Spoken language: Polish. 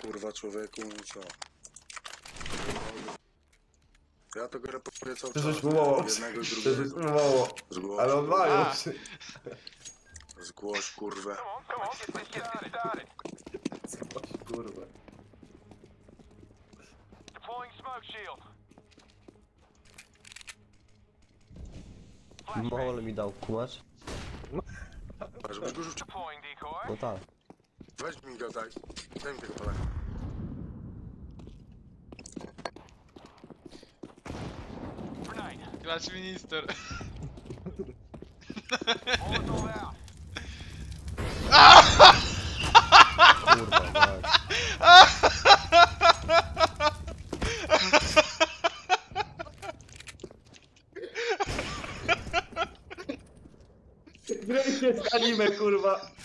kurwa człowieku, no co? Ja to grę próbuję cały czas. Jednego i drugiego. Zgłoś. Ale on ma już. Zgłoś kurwę. Zgłoś kurwę. Mało mi dał, kumasz? A żeby go rzucić. No tak. Weź mi go, daj. Daj mi tego palaka. Klacz minister. Kurwa, mać. Gry jest anime, kurwa.